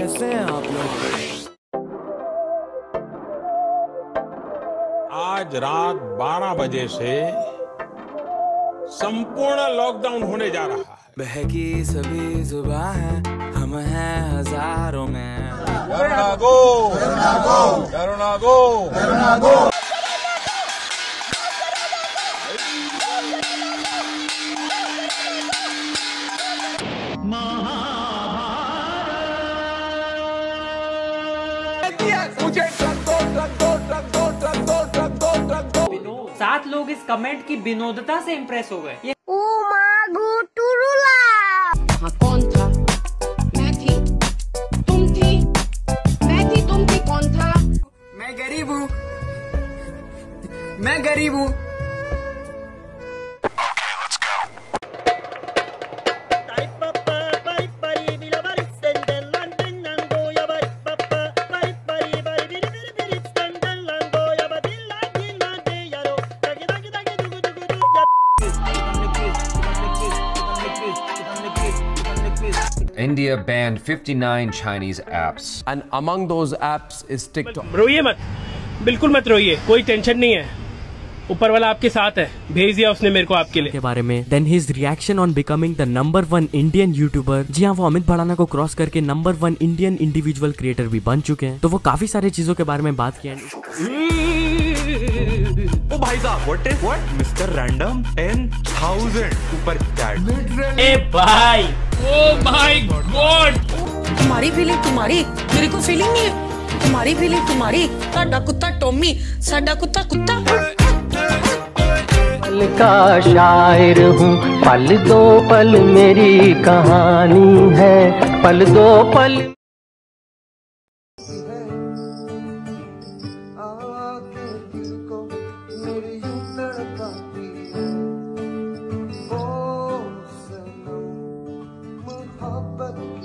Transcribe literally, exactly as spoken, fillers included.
कैसे हैं आप लोग? आज रात बारह बजे से संपूर्ण लॉकडाउन होने जा रहा है। बहकी सभी जुबां हैं, हम हैं हजारों में। करुणा गो, करुणा गो, करुणा गो, करुणा गो। मुझे ट्रक दो, ट्रक दो, ट्रक दो, ट्रक दो, ट्रक दो, ट्रक दो। सात लोग इस कमेंट की विनोदता से इम्प्रेस हो गए। हाँ, कौन था? मैं थी, तुम थी, मैं थी, तुम थी, कौन था? मैं गरीब हूँ, मैं गरीब हूँ। India banned fifty-nine Chinese apps. And among those apps is TikTok. रोइए मत, बिल्कुल मत रोइए, कोई टेंशन नहीं है, ऊपर वाला आपके साथ है, भेज दिया उसने मेरे को आपके लिए। के बारे में then his reaction on becoming the number one Indian YouTuber. जी हाँ, वो अमित भड़ाना को क्रॉस करके number one Indian individual creator भी बन चुके हैं। तो वो काफी सारी चीजों के बारे में बात किया। ओ भाई साहब, what is what mister random ten thousand super chat. ए भाई, ओ माय गॉड, तुम्हारी फीलिंग तुम्हारी, मेरी को फीलिंग नहीं है। तुम्हारी फीलिंग तुम्हारी, साडा कुत्ता टॉमी, साडा कुत्ता कुत्ता। पल का शायर हूँ, पल दो पल मेरी कहानी है, पल दो पल। मोहब्बत